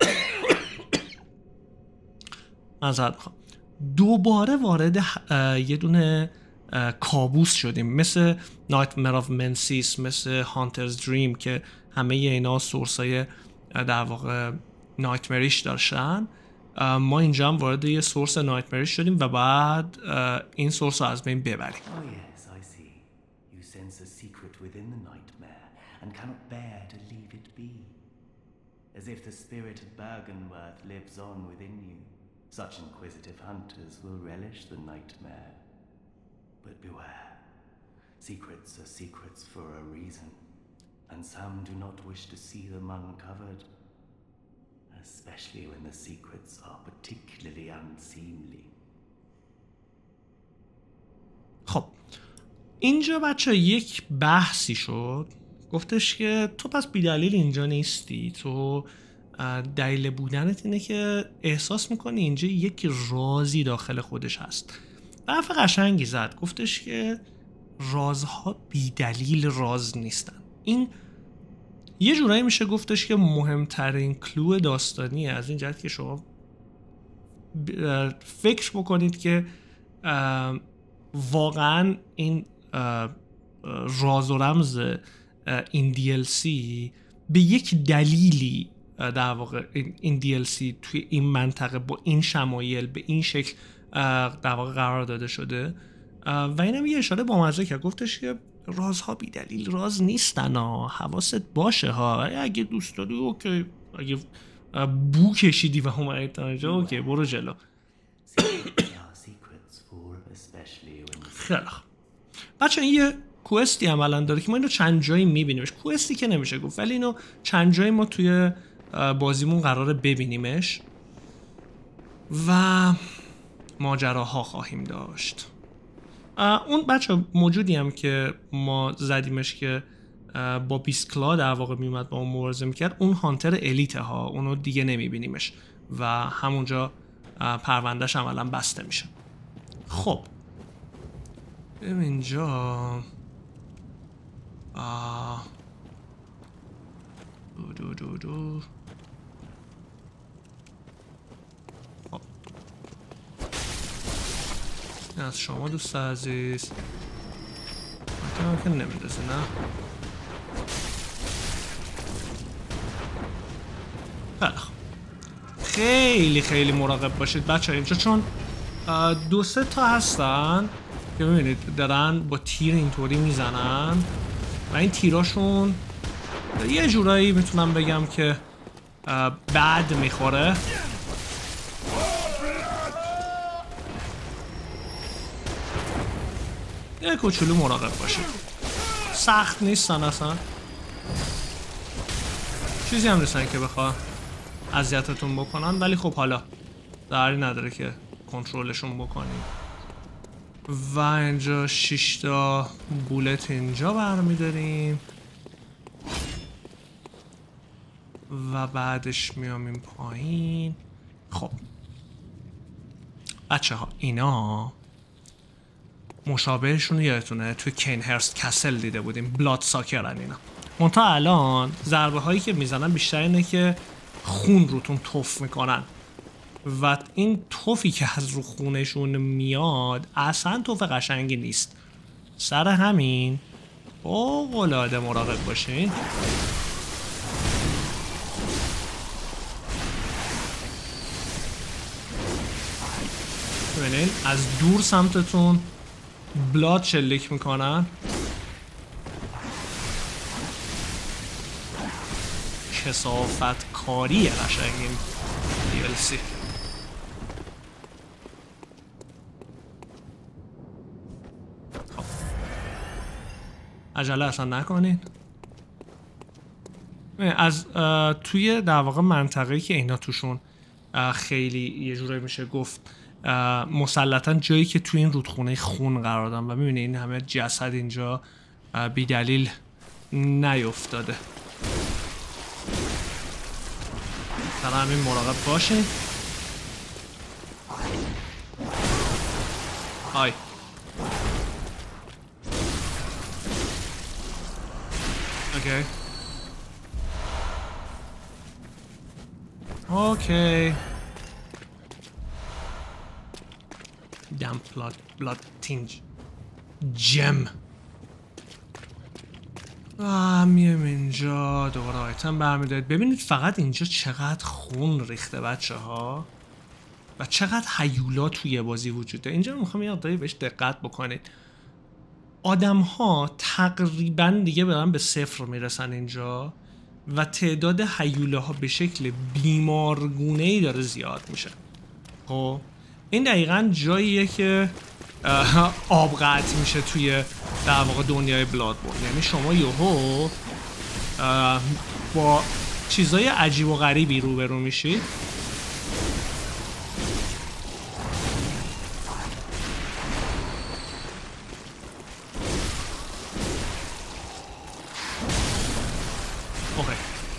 معذرت میخوام دوباره وارد یه دونه کابوس شدیم، مثل Nightmare of Mensis، مثل Hunter's Dream که همه اینا سورسای در واقع نایتمریش داشتن. ما اینجا هم وارد یه سورس نایتمریش شدیم و بعد این سورس رو از بین ببریم. Oh yes, I see. You sense a secret within the nightmare and cannot bear to leave it be. As if the spirit of Bergenworth lives on within you. Such inquisitive hunters will relish the nightmare. But beware. Secrets are secrets for a reason, and some do not wish to see them uncovered. Especially when the secrets are particularly unseemly. خب اینجا بچه یک بحثی شد، گفتش که تو پس بیدلیل اینجا نیستی، تو دلیل بودنت اینه که احساس میکنی اینجا یک رازی داخل خودش هست. حرف قشنگی زد، گفتش که رازها بیدلیل راز نیستن. این یه جورایی میشه گفتش که مهمترین کلو داستانیه، از این جهت که شما فکر بکنید که واقعا این راز و رمز این دی ال سی به یک دلیلی در واقع این دی ال سی توی این منطقه با این شمایل به این شکل در واقع قرار داده شده. و اینم یه اشاره با مزه کرد، گفتش که رازها بی دلیل راز نیستن ها، حواست باشه ها، اگه دوست داری اوکی، اگه بو کشیدی و اومدی تا اینجا اوکی برو جلو. خیلی خوب بچه، این یه کوئستی عملا داره که ما اینو چند جایی میبینیمش. کوئستی که نمیشه گفت، ولی اینو چند جایی ما توی بازیمون قراره ببینیمش و ماجراها خواهیم داشت. اون بچه موجودی هم که ما زدیمش که با بیسکلا در واقع میومد با اون مبارزه میکرد، اون هانتر الیت ها، اونو دیگه نمیبینیمش و همونجا پروندهش عملا بسته میشه. خب بریم اینجا. آه. دو دو دو دو. خب این از شما دوست عزیز هم که نمیدازه نه. خیلی خیلی مراقب باشید بچه ها اینجا، چون دو سه تا هستن که ببینید دارن با تیر اینطوری میزنن و این تیراشون یه جورایی میتونم بگم که بد میخوره. یه کوچولو مراقب باشید، سخت نیستن اصلا، چیزی هم نیستن که بخواه اذیتتون بکنن، ولی خب حالا ضرری نداره که کنترلشون بکنیم. و اینجا شش تا بولت اینجا برمیداریم و بعدش میام این پایین. خب بچه ها اینا مشابهشون رو یادتونه توی کینهرست کسل دیده بودیم، بلاد ساکرن اینا. منتها الان ضربه هایی که میزنن بیشتر اینه که خون روتون تف میکنن و این توفی که از رو خونشون میاد اصلا توف قشنگی نیست. سر همین فوق‌العاده مراقب باشین. ببینین از دور سمتتون بلاد شلیک میکنن. کثافت کاری قشنگ این دی ال سی. خب عجله اصلا نکنین. از توی در واقع منطقه‌ای که اینا توشون خیلی یه جورایی میشه گفت مسلطاً جایی که توی این رودخونه خون قرار دارن و میبینی این همه جسد اینجا بی دلیل نیفتاده. سر همین مراقب باشین. آی اوکی اوکی دم بلاد بلاد تینج جم. آه میام اینجا دوباره آیتم برمیدارید. ببینید فقط اینجا چقدر خون ریخته بچه ها و چقدر هیولا توی بازی وجود داره. اینجا میخوام یه مقداری بهش دقت بکنید. آدم ها تقریبا دیگه برن به صفر میرسن اینجا و تعداد هیولاها به شکل بیمارگونه‌ای داره زیاد میشه. خب این دقیقاً جاییه که آب قطع میشه توی در واقع دنیای بلادبورن. یعنی شما یهو با چیزای عجیب و غریبی روبرو میشید. اوکی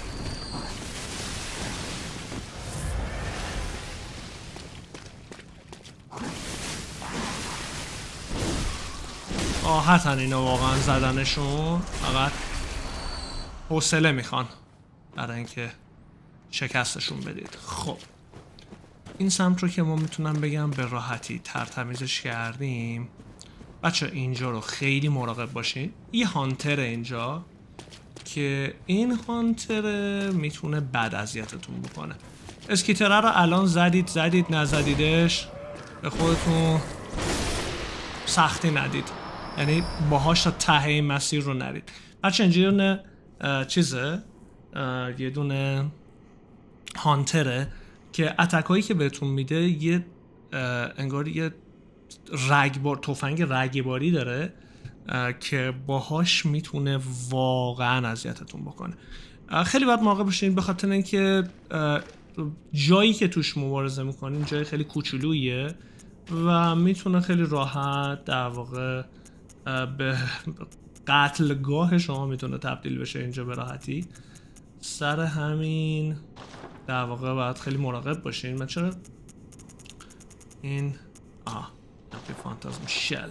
راحتن اینا واقعا زدنشون، فقط حوصله میخوان برای اینکه شکستشون بدید. خب این سمت رو که ما میتونم بگم به راحتی ترتمیزش کردیم. بچه اینجا رو خیلی مراقب باشین. یه هانتر اینجا که این هانتر میتونه بد اذیتتون بکنه. اسکیتره رو الان زدید زدید نزدیدش به خودتون سختی ندید، یعنی باهاش تا ته این مسیر رو نرید. بچه اینجا یه دونه چیزه، یه دونه هانتره که اتکایی که بهتون میده یه انگار یه رگبار، تفنگ رگباری داره که باهاش میتونه واقعا اذیتتون بکنه. خیلی باید مراقب باشین به خاطر اینکه جایی که توش مبارزه میکنین جای خیلی کوچولویه و میتونه خیلی راحت در واقع به قتلگاه شما میتونه تبدیل بشه اینجا به راحتی. سر همین در واقع باید خیلی مراقب باشین. من چرا این آه نپی فانتازم شل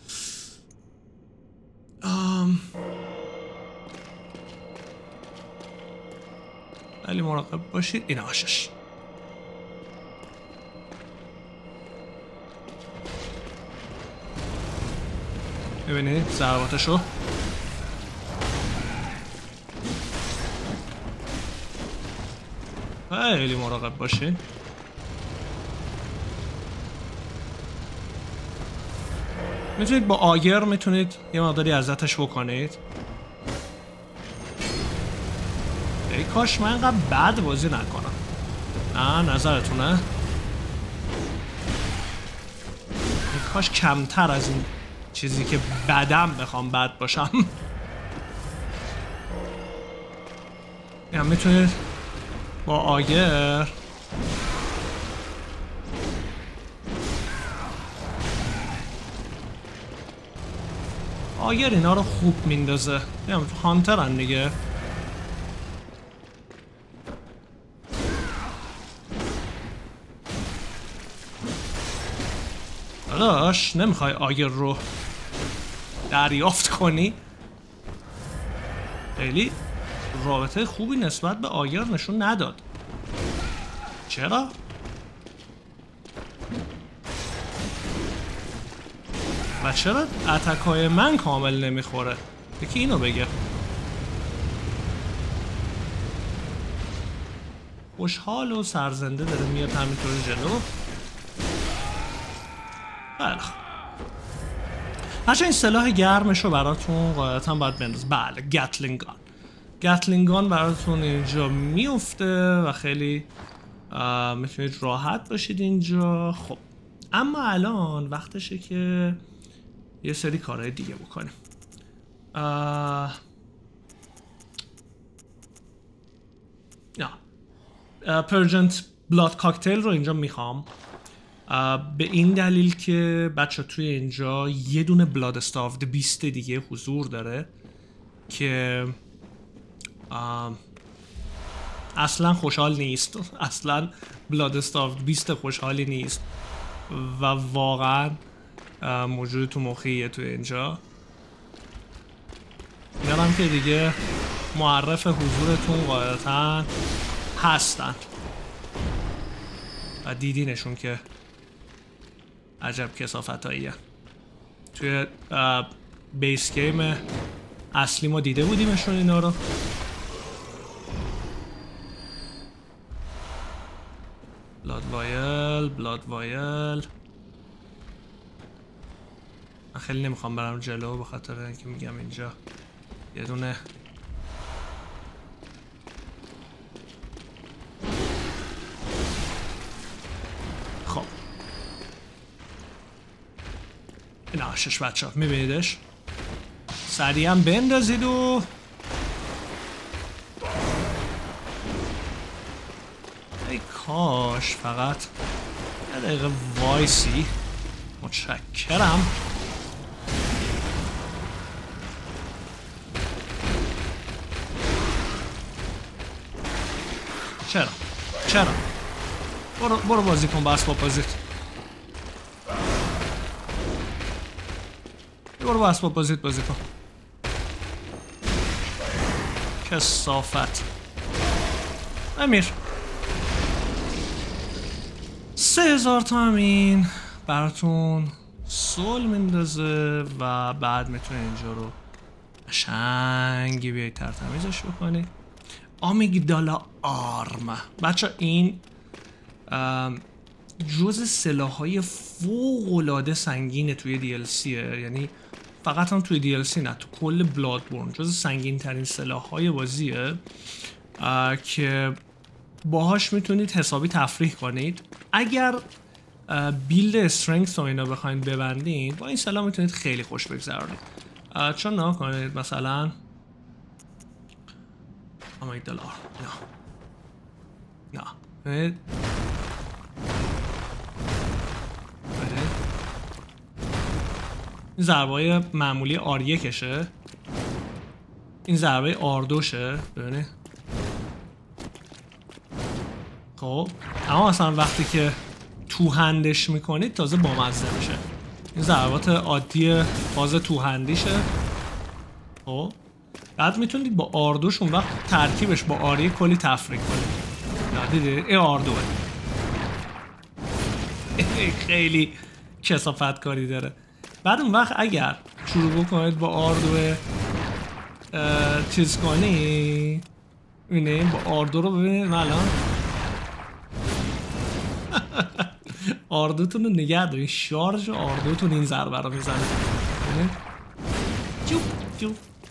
آم خیلی مراقب باشید. این آشش ببینید ضرباتشو. خیلی مراقب باشین. میتونید با آگر میتونید یه مقداری اذیتش بکنید. ای کاش من اینقدر بد بازی نکنم. نه نظرتونه؟ ای کاش کمتر از این چیزی که بدم بخوام بد باشم. یا میتونید با آگر آگر اینا رو خوب میندازه. یا هانترن دیگه. داداش نمیخوای آگر رو دریافت کنی؟ خیلی رابطه خوبی نسبت به آگر نشون نداد. چرا؟ و چرا اتکای من کامل نمیخوره؟ یکی اینو بگه. خوشحال و سرزنده داره میاد همینطور جلو. خیلی خوب. هرچه این سلاح گرمش رو براتون قاعدتا باید بنداز. بله گتلینگان گتلینگان براتون اینجا میفته و خیلی میتونید راحت باشید اینجا. خب اما الان وقتشه که یه سری کارهای دیگه بکنیم. نه پرجنت بلاد کاکتیل رو اینجا میخوام به این دلیل که بچه توی اینجا یه دونه بلاد استافد بیست دیگه حضور داره که اصلا خوشحال نیست. اصلا بلاد استافد بیست خوشحالی نیست و واقعا موجود تو مخیه توی اینجا. میارم که دیگه معرف حضورتون قاعدتا هستن و دیدینشون که عجب کثافتاییه. توی بیس گیم اصلی ما دیده بودیمشون اینا رو. بلاد وایل بلاد وایل من خیلی نمیخوام برم جلو به خاطر اینکه میگم اینجا یه دونه خب این آشش بچه ها میبینیدش سریع هم بندازید و ای کاش فقط یه دقیقه وایسی. متشکرم. چرا؟ چرا؟ برو برو بازی کن با اسباب بازیت. برو با اسباب بازیت بازی کن. کثافت. امیر سه هزار تا همین براتون سول میندازه و بعد میتونه اینجا رو قشنگی بیایید ترتمیزش بکنی. آمیگدالا آرم بچه این جز سلاح‌های فوق‌العاده سنگینه توی دی ال سیه. یعنی فقط هم توی دی ال سی نه، تو کل بلادبورن جز سنگین ترین سلاح‌های بازیه که باهاش میتونید حسابی تفریح کنید. اگر بیلد استرنگث و اینا بخواید ببندین با این سلاح میتونید خیلی خوش بگذرونید. چون نه کنید مثلا آمیگدالا نه نه نه این ضربای معمولی آر یکشه، این ضربه آر دوشه. ببینید خب اما مثلا وقتی که تو هندش میکنید تازه بامزه میشه. این ضربات عادی فاز تو هندیشه. خب بعد میتونید با آر دوش اون وقت ترکیبش با آر یک کلی تفریق کنید. دیدید این آر دوه خیلی کثافت کاری داره. بعد اون وقت اگر شروع بکنید با آر دو چیز کنی ببینید با آر دو رو ببینید الان آر دو تون رو نگه دارید. شارژ آر دو تون این ضربه رو میزنه. جو جو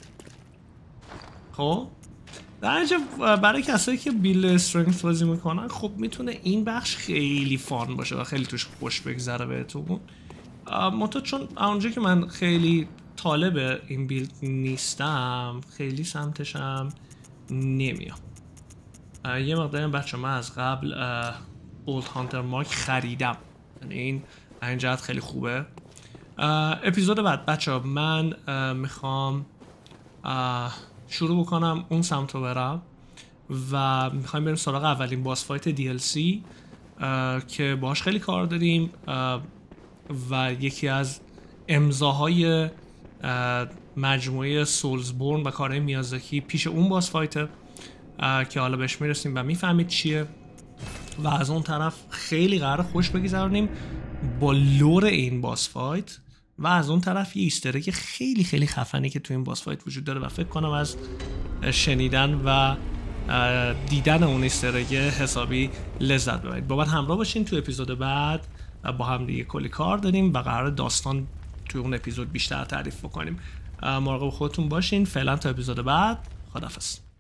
خب در اینجا برای کسایی که بیل استرنگث بازی میکنن خب میتونه این بخش خیلی فان باشه و خیلی توش خوش بگذره بهتون. منتها چون اونجا که من خیلی طالب این بیلد نیستم خیلی سمتشم نمیام. یه مقدار بچه من از قبل اولد هانتر مارک خریدم، یعنی این این جهت خیلی خوبه. اپیزود بعد بچه من میخوام شروع بکنم اون سمت رو برم و میخوایم بریم سراغ اولین باس فایت دی ال سی که باهاش خیلی کار داریم و یکی از امضاهای مجموعه سولزبورن و کارهای میازاکی پیش اون باس فایته که حالا بهش میرسیم و میفهمید چیه. و از اون طرف خیلی قرار خوش بگذرونیم با لور این باس فایت و از اون طرف یه ایستر اگ خیلی خیلی خفنی که تو این باس فایت وجود داره و فکر کنم از شنیدن و دیدن اون ایستر اگ حسابی لذت ببرید. با من همراه باشین تو اپیزود بعد با هم دیگه کلی کار داریم و قرار داستان توی اون اپیزود بیشتر تعریف بکنیم. مراقب خودتون باشین. فعلا تا اپیزود بعد، خداحافظ.